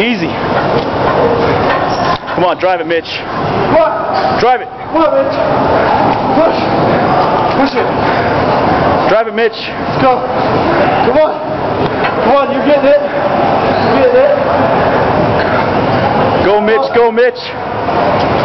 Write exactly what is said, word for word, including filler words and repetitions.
Easy. Come on, drive it, Mitch. Come on. Drive it. Come on, Mitch. Push. Push it. Drive it, Mitch. Let's go. Come on. Come on, you're getting it. You're getting it. Go, Mitch. Go, Mitch.